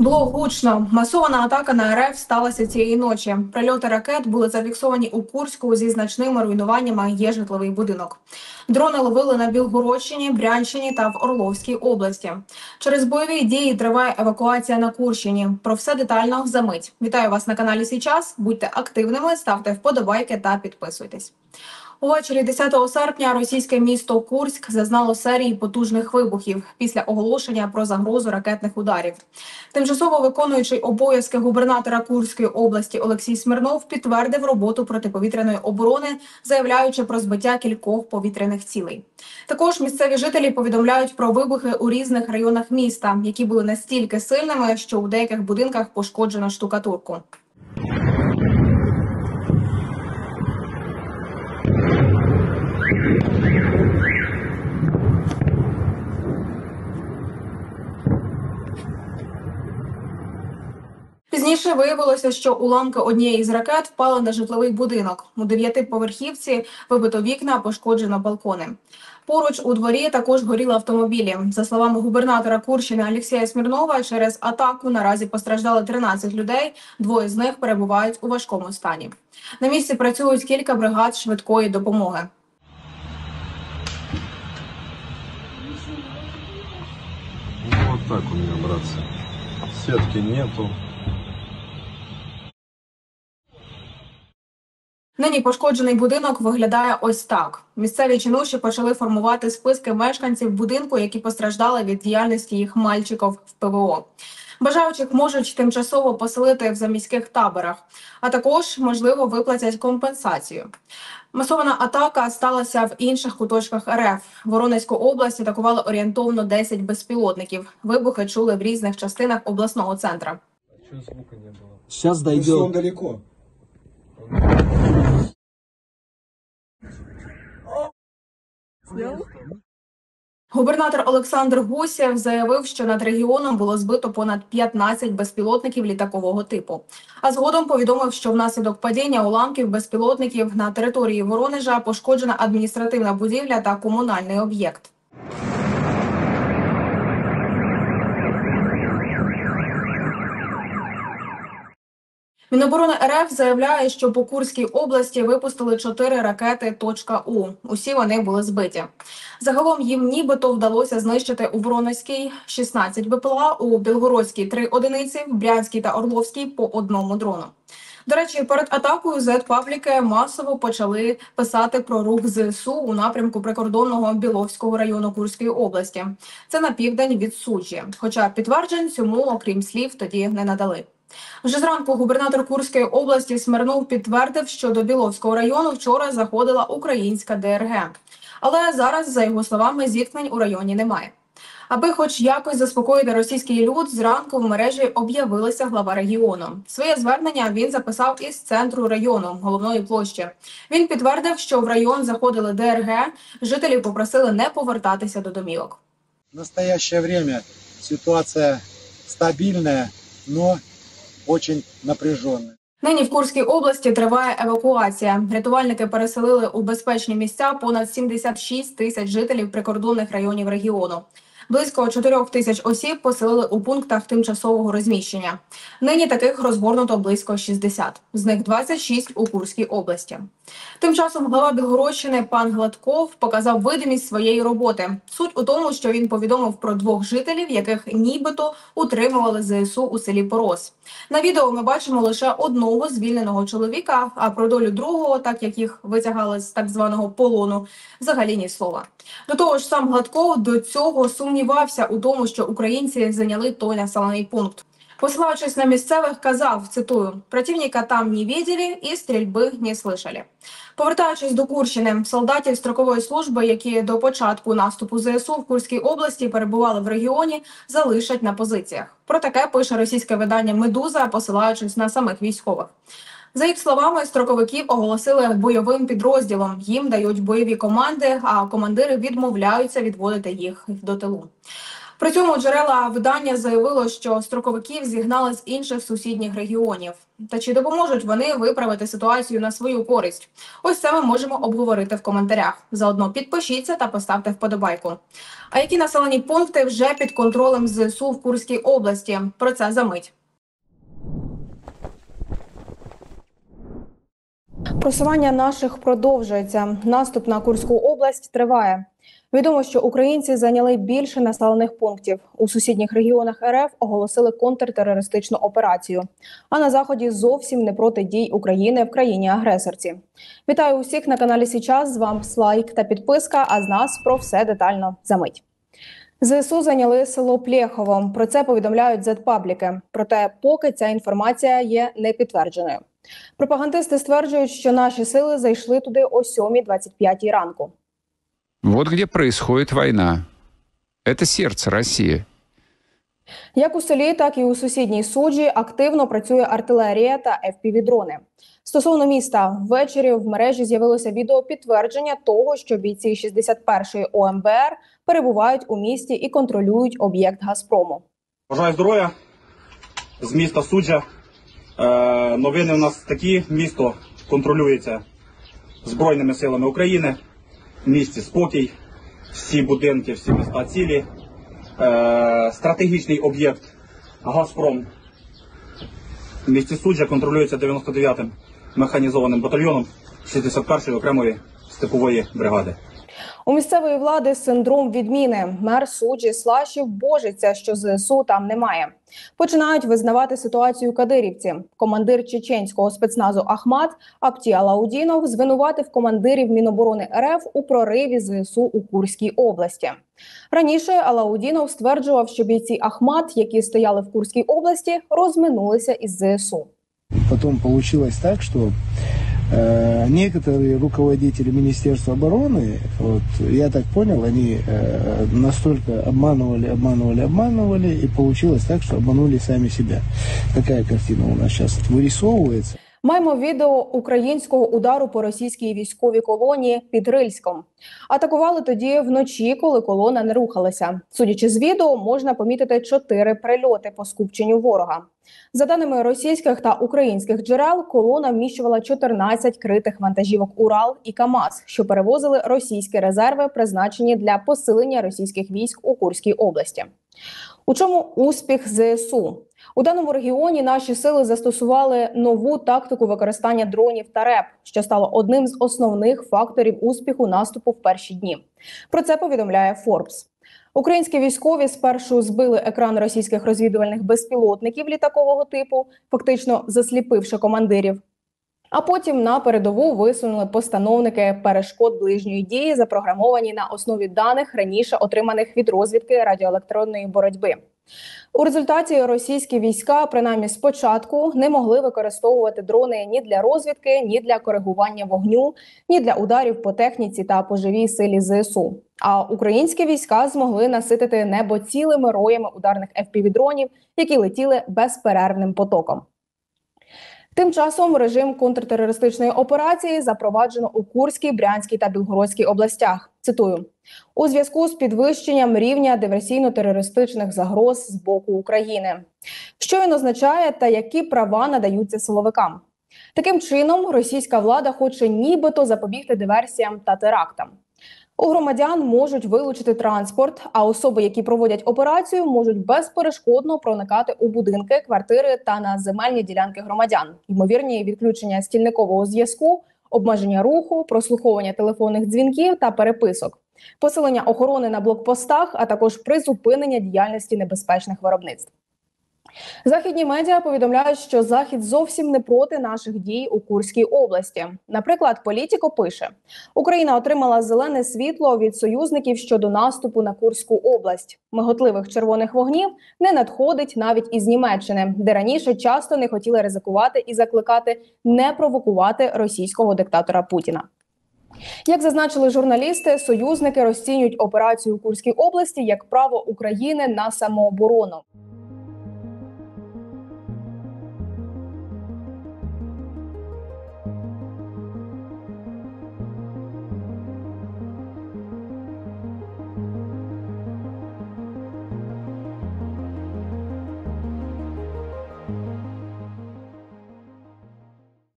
Було гучно. Масована атака на РФ сталася цієї ночі. Прильоти ракет були зафіксовані у Курську зі значними руйнуваннями. Є житловий будинок. Дрони ловили на Білгородщині, Брянщині та в Орловській області. Через бойові дії триває евакуація на Курщині. Про все детально за мить. Вітаю вас на каналі «Сейчас». Будьте активними, ставте вподобайки та підписуйтесь. Увечері 10 серпня російське місто Курськ зазнало серії потужних вибухів після оголошення про загрозу ракетних ударів. Тимчасово виконуючий обов'язки губернатора Курської області Олексій Смірнов підтвердив роботу протиповітряної оборони, заявляючи про збиття кількох повітряних цілей. Також місцеві жителі повідомляють про вибухи у різних районах міста, які були настільки сильними, що у деяких будинках пошкоджено штукатурку. Пізніше виявилося, що уламки однієї з ракет впали на житловий будинок. У 9-поверхівці вибито вікна, пошкоджено балкони. Поруч у дворі також горіли автомобілі. За словами губернатора Курщини Олексія Смірнова, через атаку наразі постраждали 13 людей, 2 з них перебувають у важкому стані. На місці працюють кілька бригад швидкої допомоги. Вот так у меня, братцы. Сетки нету. Нині пошкоджений будинок виглядає ось так. Місцеві чинуші почали формувати списки мешканців будинку, які постраждали від діяльності їх мальчиків в ПВО. Бажаючих можуть тимчасово поселити в заміських таборах, а також, можливо, виплатять компенсацію. Масована атака сталася в інших куточках РФ. Воронезьку область атакували орієнтовно 10 безпілотників. Вибухи чули в різних частинах обласного центра. Чего звука не было? Сейчас дойдет. Он далеко. Губернатор Олександр Гусєв заявив, що над регіоном було збито понад 15 безпілотників літакового типу. А згодом повідомив, що внаслідок падіння уламків безпілотників на території Воронежа пошкоджена адміністративна будівля та комунальний об'єкт. Міноборони РФ заявляє, що по Курській області випустили 4 ракети «У». Усі вони були збиті. Загалом їм нібито вдалося знищити у Воронезькій 16 БПЛА, у Білгородській 3 одиниці, в Брянській та Орловській по 1 дрону. До речі, перед атакою зет-пабліки масово почали писати про рух ЗСУ у напрямку прикордонного Біловського району Курської області. Це на південь від Суджі. Хоча підтверджень цьому, окрім слів, тоді не надали. Вже зранку губернатор Курської області Смірнов підтвердив, що до Біловського району вчора заходила українська ДРГ. Але зараз, за його словами, зіткнень у районі немає. Аби хоч якось заспокоїти російський люд, зранку в мережі об'явилася глава регіону. Своє звернення він записав із центру району, головної площі. Він підтвердив, що в район заходили ДРГ, жителів попросили не повертатися до домівок. В настоящее время ситуация стабильная, но очень напряженная. Нині в Курській області триває евакуація. Рятувальники переселили у безпечні місця понад 76 тисяч жителів прикордонних районів регіону. Близько 4 тисяч осіб поселили у пунктах тимчасового розміщення. Нині таких розгорнуто близько 60, з них 26 у Курській області. Тим часом глава Білгородщини пан Гладков показав видимість своєї роботи. Суть у тому, що він повідомив про 2 жителів, яких нібито утримували ЗСУ у селі Порос. На відео ми бачимо лише одного звільненого чоловіка, а про долю другого, так як їх витягали з так званого полону, взагалі ні слова. До того ж, сам Гладков до цього сумнівався у тому, що українці зайняли той населений пункт. Посилаючись на місцевих, казав, цитую, «Противника там не видели і стрільби не слышали». Повертаючись до Курщини, солдатів строкової служби, які до початку наступу ЗСУ в Курській області перебували в регіоні, залишать на позиціях. Про таке пише російське видання «Медуза», посилаючись на самих військових. За їх словами, строковиків оголосили бойовим підрозділом. Їм дають бойові команди, а командири відмовляються відводити їх до тилу. При цьому джерела видання заявило, що строковиків зігнали з інших сусідніх регіонів. Та чи допоможуть вони виправити ситуацію на свою користь? Ось це ми можемо обговорити в коментарях. Заодно підпишіться та поставте вподобайку. А які населені пункти вже під контролем ЗСУ в Курській області? Про це за мить. Просування наших продовжується. Наступ на Курську область триває. Відомо, що українці зайняли більше населених пунктів. У сусідніх регіонах РФ оголосили контртерористичну операцію. А на Заході зовсім не проти дій України в країні-агресорці. Вітаю усіх на каналі Січас. З вами лайк та підписка, а з нас про все детально за мить. ЗСУ зайняли село Плєхово. Про це повідомляють зет-пабліки. Проте поки ця інформація є непідтвердженою. Пропагандисти стверджують, що наші сили зайшли туди о 7:25 ранку. Вот где происходит война. Это сердце России. Як у селі, так і у сусідній Суджі активно працює артилерія та FPV-дрони. Стосовно міста, ввечері в мережі з'явилося відео підтвердження того, що бійці 61-ї ОМБР перебувають у місті і контролюють об'єкт Газпрому. Бажаю здоров'я з міста Суджа. Новини у нас такі. Місто контролюється Збройними силами України. В місті спокій, всі будинки, всі міста цілі. Стратегічний об'єкт Газпром в місті Суджа контролюється 99-м механізованим батальйоном 61-ї окремої степової бригади. У місцевої влади синдром відміни. Мер Суджі Слашів божиться, що ЗСУ там немає. Починають визнавати ситуацію кадирівці. Командир чеченського спецназу Ахмат Апті Алаудінов звинуватив командирів Міноборони РФ у прориві ЗСУ у Курській області. Раніше Алаудінов стверджував, що бійці Ахмат, які стояли в Курській області, розминулися із ЗСУ. Потом получилось так, что некоторые руководители Министерства обороны, вот, я так понял, они настолько обманывали, и получилось так, что обманули сами себя. Такая картина у нас сейчас вырисовывается. Маємо відео українського удару по російській військовій колонії під Рильськом. Атакували тоді вночі, коли колона не рухалася. Судячи з відео, можна помітити 4 прильоти по скупченню ворога. За даними російських та українських джерел, колона вміщувала 14 критих вантажівок «Урал» і «КамАЗ», що перевозили російські резерви, призначені для посилення російських військ у Курській області. У чому успіх ЗСУ? У даному регіоні наші сили застосували нову тактику використання дронів та РЕП, що стало одним з основних факторів успіху наступу в перші дні. Про це повідомляє Forbes. Українські військові спершу збили екран російських розвідувальних безпілотників літакового типу, фактично засліпивши командирів. А потім на передову висунули постановники перешкод ближньої дії, запрограмовані на основі даних, раніше отриманих від розвідки радіоелектронної боротьби. У результаті російські війська, принаймні спочатку, не могли використовувати дрони ні для розвідки, ні для коригування вогню, ні для ударів по техніці та по живій силі ЗСУ. А українські війська змогли наситити небо цілими роями ударних FPV-дронів, які летіли безперервним потоком. Тим часом режим контртерористичної операції запроваджено у Курській, Брянській та Білгородській областях. Цитую: «У зв'язку з підвищенням рівня диверсійно-терористичних загроз з боку України». Що він означає та які права надаються силовикам? Таким чином, російська влада хоче нібито запобігти диверсіям та терактам. У громадян можуть вилучити транспорт, а особи, які проводять операцію, можуть безперешкодно проникати у будинки, квартири та на земельні ділянки громадян. Ймовірні відключення стільникового зв'язку, обмеження руху, прослуховування телефонних дзвінків та переписок, посилення охорони на блокпостах, а також призупинення діяльності небезпечних виробництв. Західні медіа повідомляють, що Захід зовсім не проти наших дій у Курській області. Наприклад, Політіко пише: «Україна отримала зелене світло від союзників щодо наступу на Курську область. Миготливих червоних вогнів не надходить навіть із Німеччини, де раніше часто не хотіли ризикувати і закликати не провокувати російського диктатора Путіна». Як зазначили журналісти, союзники розцінюють операцію у Курській області як право України на самооборону.